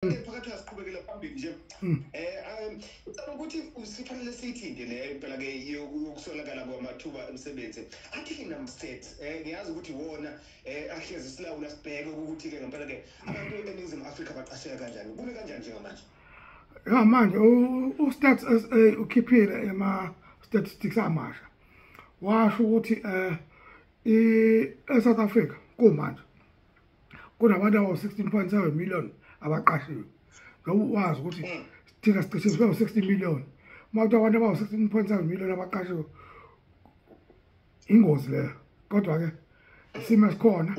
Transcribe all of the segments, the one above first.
phakathi asiqhubekela phambili nje ngicabanga ukuthi sifanele siyithinte le impela ke yokusolakala kwamathuba emsebenzi athina mstate ngiyazi ukuthi wona ahlezi silawula sibheke ukuthi ke ngempela ke abantu eNingizimu Afrika baqasheka kanjani kube kanjani njengamanje manje uStats SA ukhiphile statistics amasha washo ukuthi eSouth Africa kumanje kunabantu abawu-16.7 million abaqashiwe ngoba wazi ukuthi thina sicishe sibe u-60 million mawuthi abantu abawu-16.7 million abaqashiwe ingozi leyo kodwa ke isimo esikhona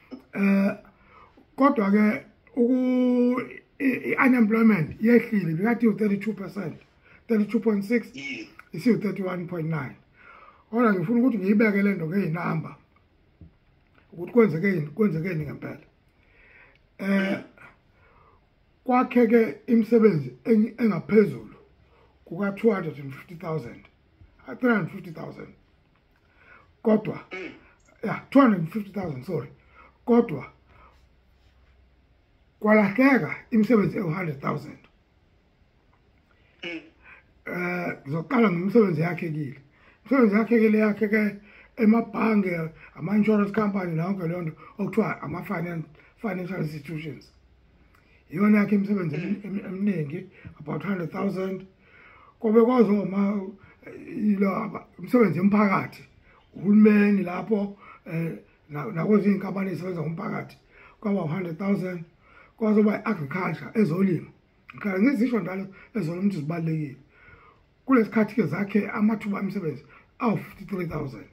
kodwa ke i-unemployment yehlile bekathi u-32%, 32.6 isiwu-31.9 kodwa ngifuna ukuthi ngiyibeke le nto ngey'namba ukuthi kwenzekeni ngempela kwakheke imisebenzi engaphezulu kuka 350,000 kodwa 250,000 sorry kodwa kwalahleka imisebenzi ewu-100,000 ngizoqala ngemisebenzi yakhekile imisebenzi yakhekile yakheke emabhange ama-insurance company lonke leyo nto okuthiwa ama-financial institutions iyona yakhe imisebenzi eminingi about 100,000 kobe kwazoma imisebenzi yomphakathi uhulumeni lapho nakwezinye inkampani ezisebenza ngomphakathi kwaba 100,000 kwazoba i-agriculture ezolimo ngikhala ngizisho njalo ezolimo ukuthi zibalulekile kulesikhathi ke zakhe amathuba emisebenzi awu-53,000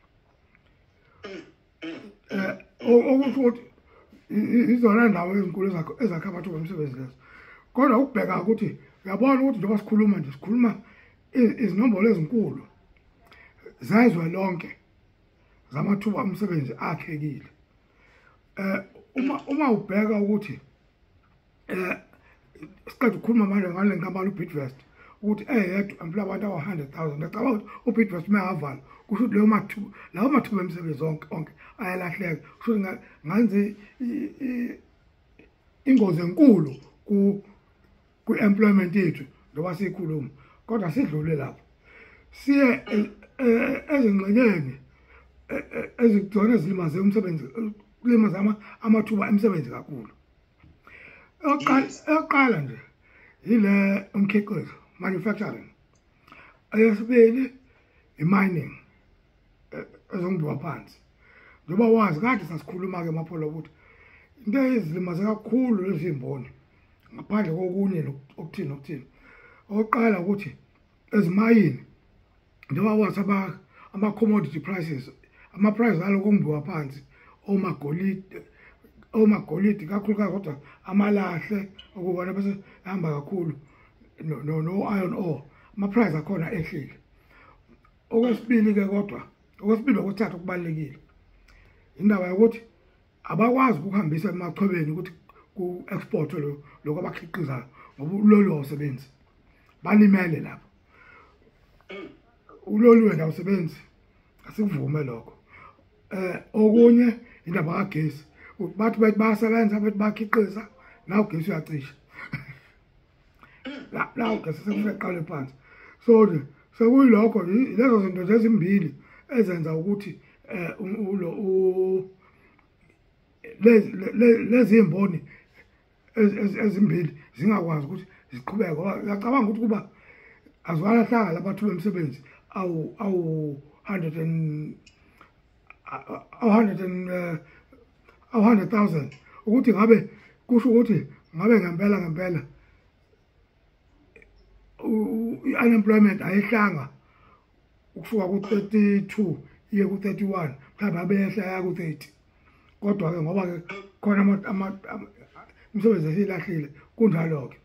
okusho ukuthi izona ndawo ezinkulu ezakha amathuba emisebenzi lezo kodwa ukubheka ukuthi uyabona ukuthi njengoba sikhuluma nje sikhuluma izinombolo ezinkulu zezwe lonke zamathuba omsebenzi akhekile uma ubheka ukuthi siqeda ukukhuluma manje ngale nkampani uBidvest ukuthi eyedwa employ abantu awu-100,000 ngicabanga ukuthi uBidvest uyavala kusho ukuthi lawo mathuba emisebenzi onke ayalahleka kusho ukuthi ngenze ingozi enkulu ku-employment yethu njengoba siyikhuluma kodwa sidlule lapho siye ezingxenyeni ezikuzona ezilimaze umsebenzi kulimaza amathuba emisebenzi kakhulu eyokuqala nje yile umkhiqizo manufacturing eyesibili i-mining ezombiwa phansi njengoba wazi kade sasikhuluma-ke mapholo ukuthi into ezilimaze kakhulu lezi imboni ngaphandle kokunye okuthini okokuqala ukuthi ezimayini njengoba wazi ama-commodity prices ama-price alo kombiwa phansi omagolide kakhulukazi kodwa amalahle okubona bese hamba kakhulu no-iron ore ama-price akhona ehlile okwesibili-ke kodwa okwesibili okwesithathu okubalulekile indaba yokuthi abakwazi ukuhambisa emachwebeni ukuthi ku-export lokho abakhiqizayo ngoba uloliwe awusebenzi balimele lapho uloliwe awusebenzi asikuvume lokho okunye indaba kagesi bathi bayasebenza bathi bakhiqiza nawo ugesi uyacisha la ugesi sekuqale phansi so sekuyilokho lezo zinto zezimbili ezenza ukuthi lezi imboni ezimbili zingakwazi ukuthi ziqhubeke ngiyacabanga ukuthi kuba azwalahlanga labathu bemsebenzi awu-100,000 ukuthi ngabe kusho ukuthi ngabe ngempela i-unemployment ayehlanga ukusuka ku-32 iye ku-31 mhlawumbe abeyehla yaya ku-30 kodwa-ke ngoba-ke khona imisebenzi esiyilahlile kunjalo-ke